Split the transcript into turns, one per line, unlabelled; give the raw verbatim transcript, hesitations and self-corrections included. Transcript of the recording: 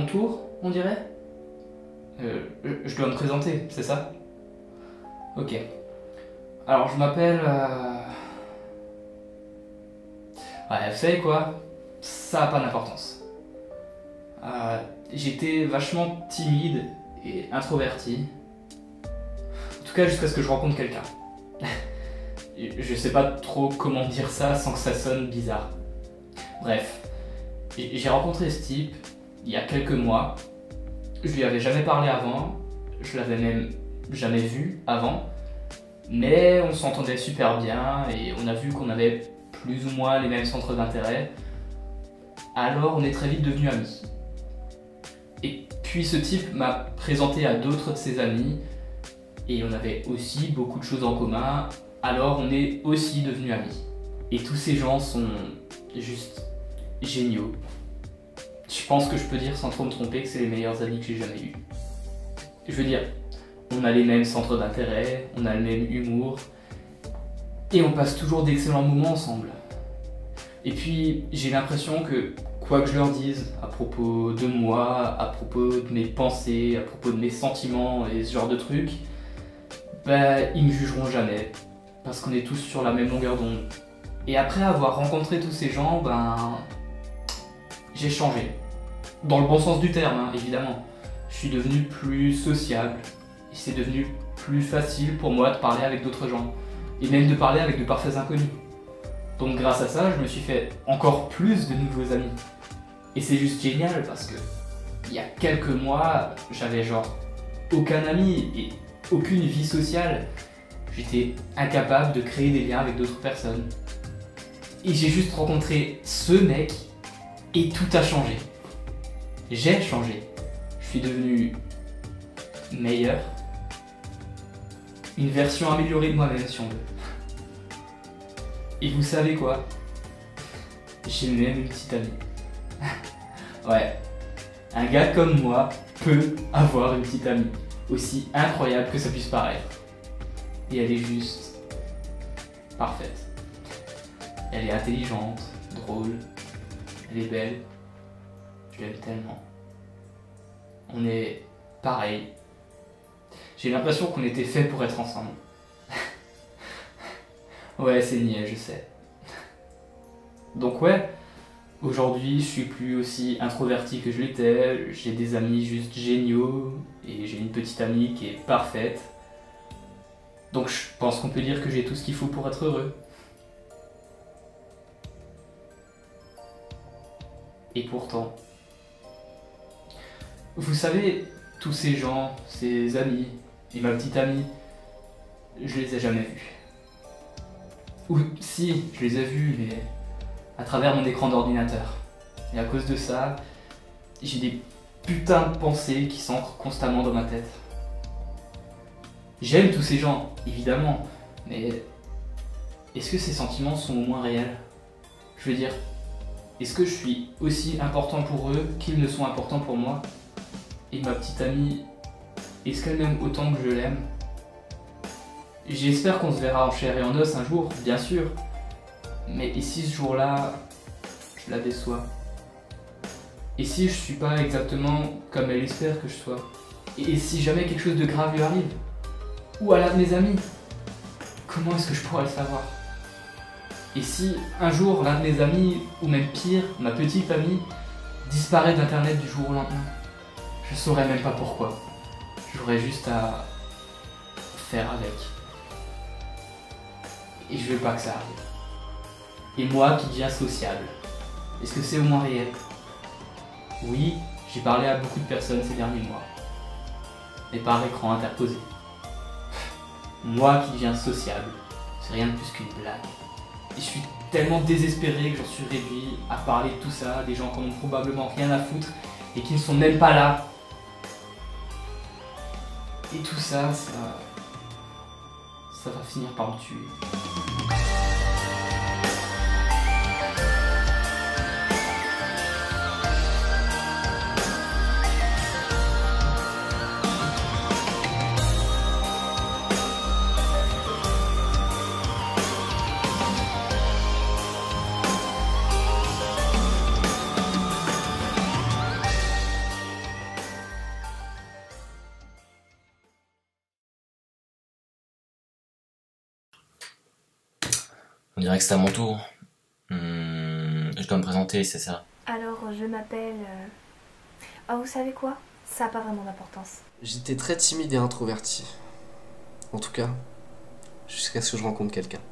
tour, on dirait. euh, Je dois me présenter, c'est ça? Ok. Alors, je m'appelle... Euh... Ouais, vous savez quoi? Ça n'a pas d'importance. Euh, J'étais vachement timide et introverti. En tout cas, jusqu'à ce que je rencontre quelqu'un. Je sais pas trop comment dire ça sans que ça sonne bizarre. Bref, j'ai rencontré ce type il y a quelques mois. Je lui avais jamais parlé avant, je l'avais même jamais vu avant, mais on s'entendait super bien et on a vu qu'on avait plus ou moins les mêmes centres d'intérêt. Alors on est très vite devenus amis. Et puis ce type m'a présenté à d'autres de ses amis et on avait aussi beaucoup de choses en commun, alors on est aussi devenus amis. Et tous ces gens sont juste géniaux. Je pense que je peux dire sans trop me tromper que c'est les meilleurs amis que j'ai jamais eus. Je veux dire, on a les mêmes centres d'intérêt, on a le même humour, et on passe toujours d'excellents moments ensemble. Et puis, j'ai l'impression que, quoi que je leur dise à propos de moi, à propos de mes pensées, à propos de mes sentiments et ce genre de trucs, ben, ils me jugeront jamais, parce qu'on est tous sur la même longueur d'onde. Et après avoir rencontré tous ces gens, ben, j'ai changé. Dans le bon sens du terme, hein, évidemment. Je suis devenu plus sociable. Et c'est devenu plus facile pour moi de parler avec d'autres gens. Et même de parler avec de parfaits inconnus. Donc grâce à ça, je me suis fait encore plus de nouveaux amis. Et c'est juste génial parce que il y a quelques mois, j'avais genre aucun ami et aucune vie sociale. J'étais incapable de créer des liens avec d'autres personnes. Et j'ai juste rencontré ce mec et tout a changé. J'ai changé. Je suis devenu meilleur. Une version améliorée de moi-même si on veut. Et vous savez quoi? J'ai même une petite amie. Ouais. Un gars comme moi peut avoir une petite amie. Aussi incroyable que ça puisse paraître. Et elle est juste parfaite. Elle est intelligente, drôle, elle est belle. Je l'aime tellement. On est pareil. J'ai l'impression qu'on était fait pour être ensemble. Ouais, c'est niais, je sais. Donc ouais, aujourd'hui je suis plus aussi introverti que je l'étais, j'ai des amis juste géniaux, et j'ai une petite amie qui est parfaite. Donc je pense qu'on peut dire que j'ai tout ce qu'il faut pour être heureux. Et pourtant, vous savez, tous ces gens, ces amis, et ma petite amie, je les ai jamais vus. Ou si, je les ai vus, mais à travers mon écran d'ordinateur. Et à cause de ça, j'ai des putains de pensées qui s'ancrent constamment dans ma tête. J'aime tous ces gens, évidemment, mais est-ce que ces sentiments sont au moins réels? Je veux dire, est-ce que je suis aussi important pour eux qu'ils ne sont importants pour moi? Et ma petite amie, est-ce qu'elle m'aime autant que je l'aime? J'espère qu'on se verra en chair et en os un jour, bien sûr. Mais et si ce jour-là, je la déçois? Et si je suis pas exactement comme elle espère que je sois? Et si jamais quelque chose de grave lui arrive? Ou à l'un de mes amis? Comment est-ce que je pourrais le savoir? Et si un jour l'un de mes amis, ou même pire, ma petite amie, disparaît d'internet du jour au lendemain? Je saurais même pas pourquoi. J'aurais juste à faire avec. Et je veux pas que ça arrive. Et moi qui deviens sociable, est-ce que c'est au moins réel? Oui, j'ai parlé à beaucoup de personnes ces derniers mois. Mais par écran interposé. Moi qui deviens sociable, c'est rien de plus qu'une blague. Et je suis tellement désespéré que j'en suis réduit à parler de tout ça à des gens qui n'ont probablement rien à foutre et qui ne sont même pas là. Et tout ça, ça... ça va finir par me tuer.
On dirait que c'est à mon tour. Hum, je dois me présenter, c'est ça.
Alors, je m'appelle... euh, Oh, vous savez quoi? Ça n'a pas vraiment d'importance.
J'étais très timide et introverti. En tout cas, jusqu'à ce que je rencontre quelqu'un.